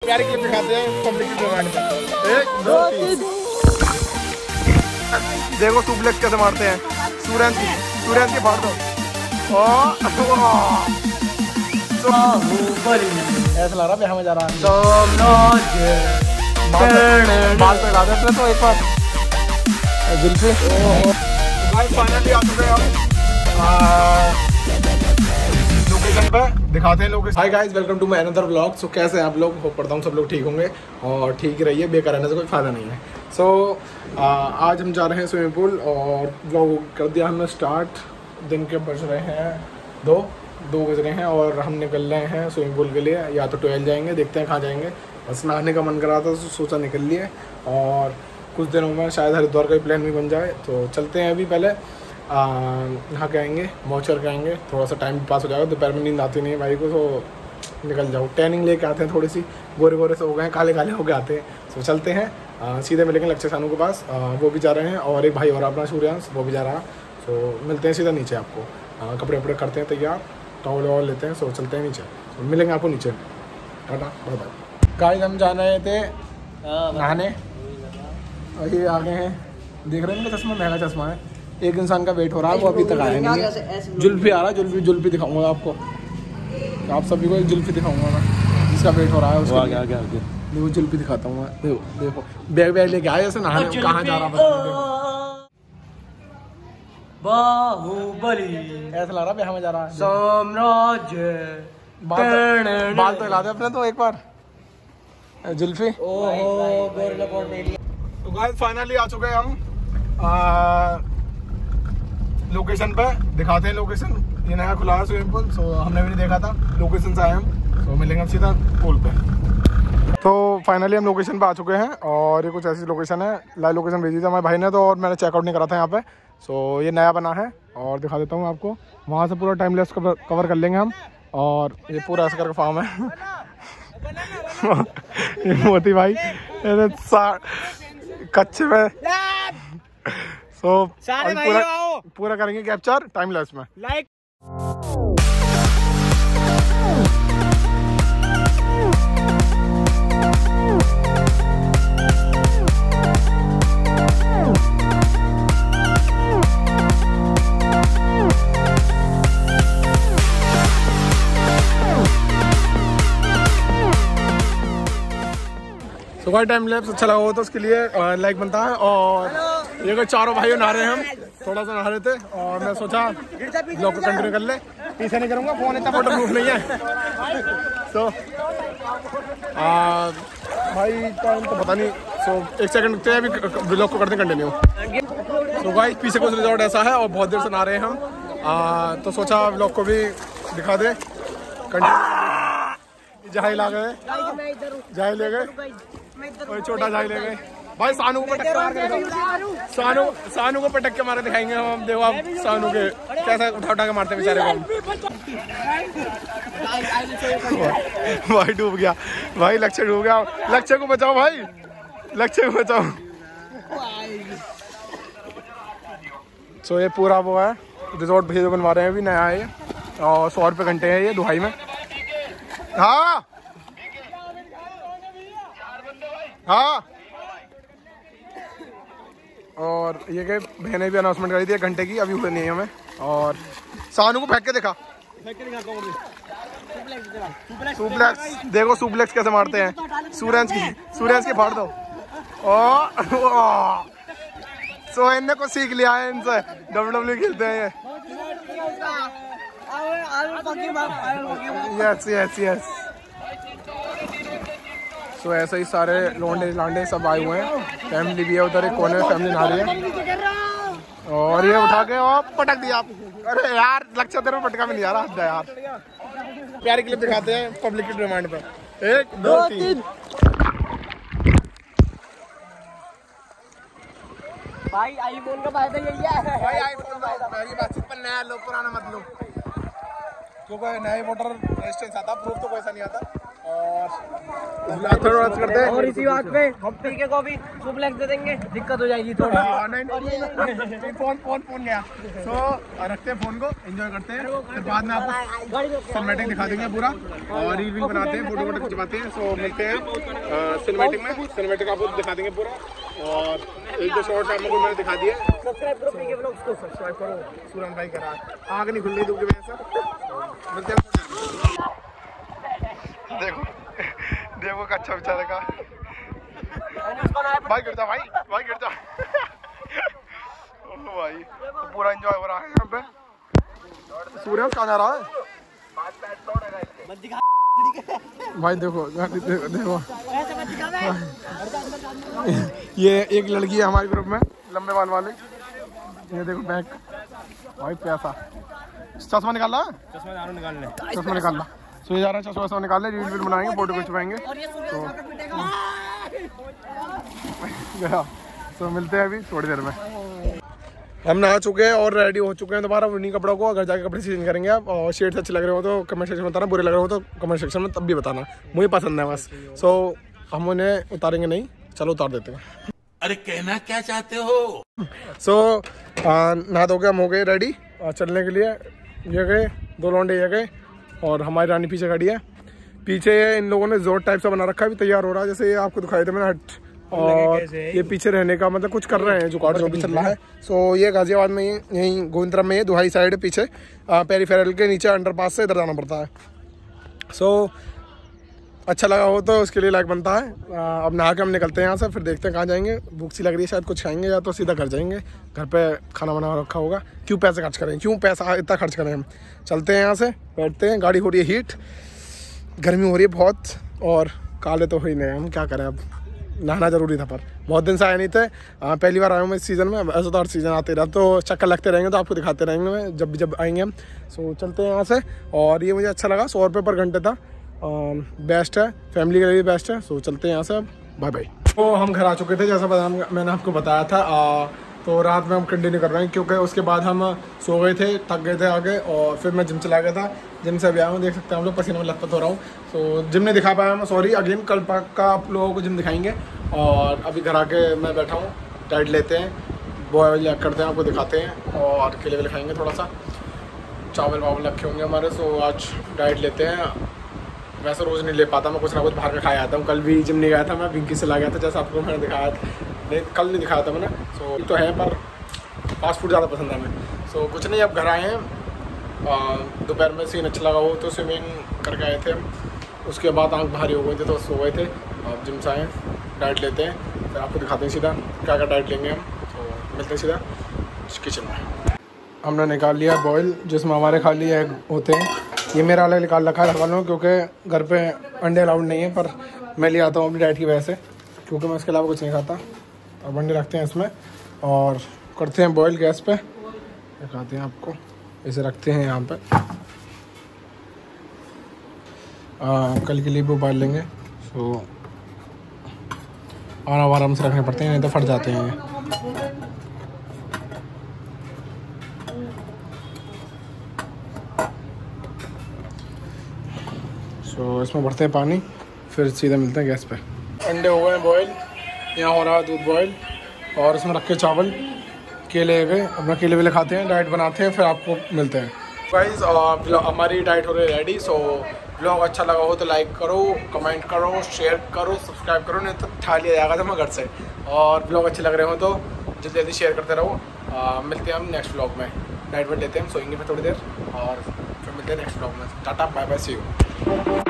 प्यारी क्लिप दिखाते हैं पब्लिक की डिमांड पे। 1 2 3 देखो सुप्लेक्स कैसे मारते हैं। सूरज की फाड़ दो। ऐसा लग रहा है हमें जा रहा है। बाल पे ला देते तो एक बार जुल्फी। फाइनली आ चुके हैं हम लोकेशन पे, दिखाते हैं location. Hi guys, welcome to my another vlog. So कैसे हैं आप लोग? होप करता हूँ सब लोग ठीक होंगे और ठीक ही रहिए, बेकार रहने से कोई फायदा नहीं है। सो आज हम जा रहे हैं स्विमिंग पूल और व्लॉग कर दिया हमने स्टार्ट। दिन के बज रहे हैं 2 बज रहे हैं और हम निकल रहे हैं स्विमिंग पूल के लिए। या तो 12 जाएंगे, देखते हैं कहाँ जाएंगे। बस नहाने का मन कर रहा था तो सोचा निकल लिए और कुछ दिनों में शायद हरिद्वार का प्लान भी बन जाए तो चलते हैं। अभी पहले नहा के आएंगे, मौज करके आएंगे, थोड़ा सा टाइम पास हो जाएगा। दोपहर में नींद आती नहीं है भाई को तो निकल जाओ। टैनिंग लेके आते हैं, थोड़ी सी गोरे से हो गए हैं, काले हो गए आते हैं। तो चलते हैं, सीधे मिलेंगे लक्ष्य सानू के पास। वो भी जा रहे हैं और एक भाई और अपना सूर्यांश वो भी जा रहा है। तो मिलते हैं सीधा नीचे आपको। कपड़े वपड़े करते हैं तैयार, टॉवल वॉल लेते हैं। सो चलते हैं नीचे, तो मिलेंगे आपको नीचे। Tata bye bye. गाइस हम जा रहे थे नहाने, अभी आ गए हैं। देख रहे हैं इनका चश्मा महंगा चश्मा है। एक इंसान का वेट हो रहा है, वो अभी तक आया नहीं है। जुल्फी आ रहा है, जुल्फी दिखाऊंगा आपको। आप सभी को एक जुल्फी दिखाऊंगा मैं, जिसका वेट हो रहा है उसका। देखो जुल्फी दिखाता हूँ मैं। देखो बैग लेके आया जैसे नहाने। कहाँ जा रहा है बाहुबली, ऐसा लग रहा है हमें जा रहा है। साम्राज्य बाल तो हिला दे अपने तो एक बार जुल्फी। तो गाइस फाइनली आ चुके हैं हम लोकेशन पे, दिखाते हैं लोकेशन। ये नया खुला है स्विमिंग पूल, सो हमने भी नहीं देखा था। लोकेशन से आए हम, तो मिलेंगे हम सीधा पूल पे। तो फाइनली हम लोकेशन पे आ चुके हैं और ये कुछ ऐसी लोकेशन है। लाइव लोकेशन भेजी थी हमारे भाई ने तो, और मैंने चेकआउट नहीं करा था यहाँ पे। सो ये नया बना है और दिखा देता हूँ आपको। वहाँ से पूरा टाइम लैप्स कवर कर लेंगे हम। और ये पूरा ऐसा करके फार्म है। ये मोती भाई कच्चे में। सो पूरा करेंगे कैप्चर टाइम लैप्स में। लाइक तो टाइम लैप्स अच्छा लगा हो तो उसके लिए लाइक बनता है। और ये कोई चारों भाइयों नहा रहे हैं, हम थोड़ा सा नहा रहे थे और मैं सोचा ब्लॉग को कंटिन्यू कर ले। पीछे नहीं करूँगा, फोन इतना फोटो प्रूफ नहीं है। तो भाई टाइम तो पता नहीं। सो 1 सेकंड रुकते हैं, अभी ब्लॉग को करते हैं कंटिन्यू। तो भाई पीछे कुछ रिजॉर्ट ऐसा है और बहुत देर से नहा रहे हैं हम। तो सोचा ब्लॉग को भी दिखा दे कंटिन्यू। जहाई ला गए, जहाई ले गए, छोटा जाई ले गए भाई। सानू को पटक के मारे दिखाएंगे हम। देखो आप सानू के कैसा उठा के मारते बेचारे को हम। भाई डूब गया भाई, लक्ष्य डूब गया। लक्ष्य को बचाओ भाई, लक्ष्य को बचाओ। सो ये पूरा वो है रिजॉर्ट भैया बनवा रहे हैं, अभी नया है और 100 रुपये घंटे है ये दुहाई में। हाँ हाँ। और ये के बहने भी अनाउंसमेंट करी थी 1 घंटे की, अभी हुए नहीं है हमें। और सानू को फेंक के दिखा। सुप्लेक्स देखो, सुप्लेक्स कैसे मारते हैं। सूरज की फाड़ दो। सो इनने को सीख लिया है इनसे, WWE खेलते हैं ये। यस। सो ऐसे ही सारे लोंडे सब आए हुए हैं। फैमिली भी है उधर, एक कोने में फैमिली नहा रही है। और ये उठा के और पटक दिया। अरे यार लक्ष्य तेरे पटका में नहीं आ रहा यार। प्यारी क्लिप दिखाते हैं पब्लिक की डिमांड पे। 1 2 3 भाई आईफोन का फायदा यही है। भाई आईफोन मेरी बातचीत पर नया लो, पुराना मत लो। क्योंकि नए वोटर रजिस्ट्रेशन आता, प्रूफ तो कोई नहीं आता। और करते हैं और इसी बात पे हम पी के कॉफी सुप्लेक्स दे देंगे, दिक्कत हो जाएगी थोड़ी। फोन गया। सो रखते हैं फोन को, एंजॉय करते हैं, फिर बाद में आपको सिनेमैटिक दिखा देंगे पूरा और रील भी बनाते हैं, फोटो वोटो खिंचवाते हैं। सो मिलते हैं सिनेमैटिक में, सिनेमैटिक आपको दिखा देंगे पूरा। और एक दो शॉर्ट्स आपको मैंने दिखा दिए। सब्सक्राइब करो, पीके व्लॉग्स को सब्सक्राइब करो। सूरज भाई करा आग नहीं खुल रही धूप की वजह से। मिलते हैं। देखो देखो अच्छा बेचारे का भाई गिर जा, भाई गिर जा। भाई तो पूरा एंजॉय हो रहा है यहाँ पे। सूरज कहाँ जा रहा है भाई? देखो देखो ये एक लड़की है हमारे ग्रुप में, लंबे बाल वाले। ये देखो बैग भाई, पैसा चश्मा निकाल रहा है, चश्मा निकाल ला। सो ये जा रहा है, चश्मा निकाल ले, रील बनाएंगे, फोटो खिंचवाएंगे। तो मिलते हैं अभी थोड़ी देर में। हम नहा चुके हैं और रेडी हो चुके हैं दोबारा उन्हीं कपड़ों को। अगर जाके कपड़े चेंज करेंगे आप, और शेड्स अच्छे लग रहे हो तो कमेंट सेक्शन में बताना, बुरे लग रहे हो तो कमेंट सेक्शन में तब भी बताना, मुझे पसंद है बस। सो हम उन्हें उतारेंगे नहीं, चलो उतार देते हैं। अरे कहना क्या चाहते हो? सो नहा धो के हम हो गए रेडी चलने के लिए। ये गए दो लौंडे, ये गए और हमारी रानी पीछे खड़ी है। पीछे इन लोगों ने जोर टाइप से बना रखा है, अभी तैयार हो रहा है, जैसे ये आपको दिखाई दे मैंने हट। और ये पीछे रहने का मतलब कुछ कर रहे हैं, जुगाड़ जो भी चल रहा है। सो ये गाजियाबाद में यहीं गोविंदराम में दुहाई साइड पीछे पेरीफेरल के नीचे अंडरपास से इधर जाना पड़ता है। सो अच्छा लगा हो तो उसके लिए लाइक बनता है। अब नहा के हम निकलते हैं यहाँ से, फिर देखते हैं कहाँ जाएंगे। भूख सी लग रही है, शायद कुछ खाएंगे या तो सीधा घर जाएंगे। घर पे खाना बना रखा होगा, क्यों पैसे खर्च करें, क्यों पैसा इतना खर्च करें। हम चलते हैं यहाँ से, बैठते हैं। गाड़ी हो रही है हीट, गर्मी हो रही है बहुत, और काले तो हो ही नहीं, हम क्या करें। अब नहाना जरूरी था, पर बहुत दिन से आए नहीं थे। पहली बार आया हूँ मैं इस सीज़न में। ऐसा तो हर सीज़न आते रहा तो चक्कर लगते रहेंगे, तो आपको दिखाते रहेंगे जब आएंगे हम। सो चलते हैं यहाँ से। और ये मुझे अच्छा लगा, 100 रुपये पर घंटे था, बेस्ट है, फैमिली के लिए बेस्ट है। सो चलते हैं यहाँ से, बाय बाय। तो हम घर आ चुके थे, जैसा मैंने आपको बताया था। तो रात में हम कंटिन्यू कर रहे हैं, क्योंकि उसके बाद हम सो गए थे, थक गए थे आगे, और फिर मैं जिम चला गया था। जिम से अभी आया हूँ, देख सकते हैं हम लोग, पसीने में लथपथ हो रहा हूँ। सो जिम नहीं दिखा पाया मैं, सॉरी अगेन। कल पक्का आप लोगों को जिम दिखाएंगे। और अभी घर आके मैं बैठा हूँ, डाइट लेते हैं, बॉयल लैक करते हैं, आपको दिखाते हैं, और केले वेले खाएंगे, थोड़ा सा चावल वावल रखे होंगे हमारे। सो आज डाइट लेते हैं। वैसे रोज़ नहीं ले पाता मैं, कुछ ना कुछ बाहर का खाया आता हूँ। कल भी जिम नहीं गया था मैं, विंकी से ला गया था, जैसा आपको मैंने दिखाया था। नहीं, कल नहीं दिखाया था मैंने। सो तो है, पर फास्ट फूड ज़्यादा पसंद है हमें। सो कुछ नहीं, अब घर आए हैं। दोपहर में सीन अच्छा लगा हो तो स्विमिंग करके आए थे। उसके बाद आँख भारी हो गई थी तो सो गए थे। अब जिम से आए, डाइट लेते हैं, फिर आपको दिखाते हैं सीधा क्या क्या डाइट लेंगे हम। तो मिलते हैं सीधा किचन में। हमने निकाल लिया बॉयल, जिसमें हमारे खाली एग होते हैं। ये मेरा अलग निकाल रखा है घर वालों, क्योंकि घर पे अंडे अलाउड नहीं है, पर मैं ले आता हूँ अपनी डाइट की वजह से, क्योंकि मैं इसके अलावा कुछ नहीं खाता। अब अंडे रखते हैं इसमें और करते हैं बॉयल गैस पे। दिखाते हैं आपको, इसे रखते हैं यहाँ पे। कल के लिए भी उबाल लेंगे। सो आराम से रखने पड़ते हैं, नहीं तो फट जाते हैं ये। तो इसमें भरते हैं पानी, फिर सीधा मिलते हैं गैस पे। अंडे हो गए हैं बॉयल, यहाँ हो रहा है दूध बॉयल, और इसमें रखे चावल, केले गए। अपना केले वेले खाते हैं, डाइट बनाते हैं, फिर आपको मिलते हैं। गाइस हमारी डाइट हो रही है रेडी। सो ब्लॉग अच्छा लगा हो तो लाइक करो, कमेंट करो, शेयर करो, सब्सक्राइब करो, नहीं तो ठा लिया जाएगा था मैं घर से। और ब्लॉग अच्छे लग रहे हो तो जल्दी जल्दी शेयर करते रहो। मिलते हैं हम नेक्स्ट ब्लॉग में। डाइट वेट लेते हैं, हम सोएंगे फिर थोड़ी देर, और फिर मिलते हैं नेक्स्ट ब्लॉग में। टाटा बाय बाय, सी यू।